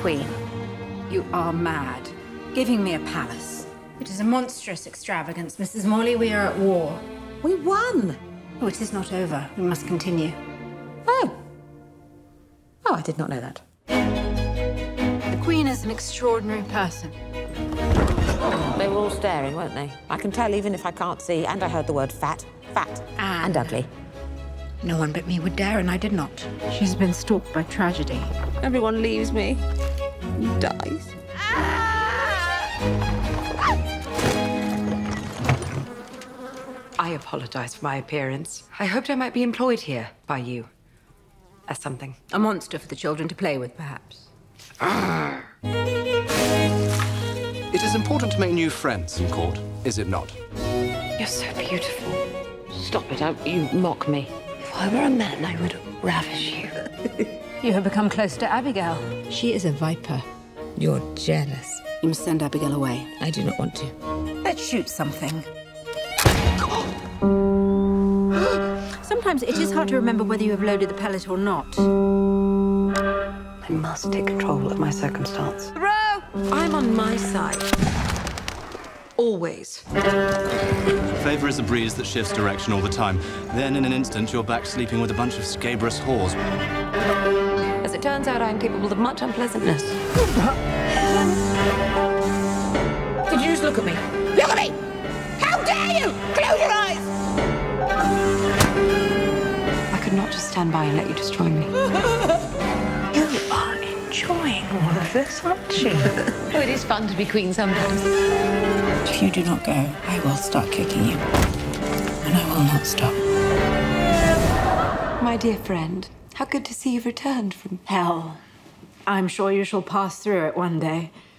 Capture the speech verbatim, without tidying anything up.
Queen. You are mad. Giving me a palace. It is a monstrous extravagance, Missus Morley. We are at war. We won. Oh, it is not over. We must continue. Oh. Oh, I did not know that. The Queen is an extraordinary person. They were all staring, weren't they? I can tell even if I can't see, and I heard the word fat, fat, and, and ugly. No one but me would dare, and I did not. She's been stalked by tragedy. Everyone leaves me. He dies. I apologize for my appearance. I hoped I might be employed here by you. As something. A monster for the children to play with, perhaps. It is important to make new friends in court, is it not? You're so beautiful. Stop it, don't you mock me. If I were a man, I would ravish you. You have become close to Abigail. She is a viper. You're jealous. You must send Abigail away. I do not want to. Let's shoot something. Sometimes it is hard to remember whether you have loaded the pellet or not. I must take control of my circumstance. Row! I'm on my side. Always. Favour is a breeze that shifts direction all the time. Then, in an instant, you're back sleeping with a bunch of scabrous whores. As it turns out, I'm capable of much unpleasantness. Did you just look at me? Look at me! How dare you! Close your eyes! I could not just stand by and let you destroy me. You are enjoying all of this, aren't you? Oh, it is fun to be queen sometimes. If you do not go, I will start kicking you. And I will not stop. My dear friend, how good to see you've returned from Hell. I'm sure you shall pass through it one day.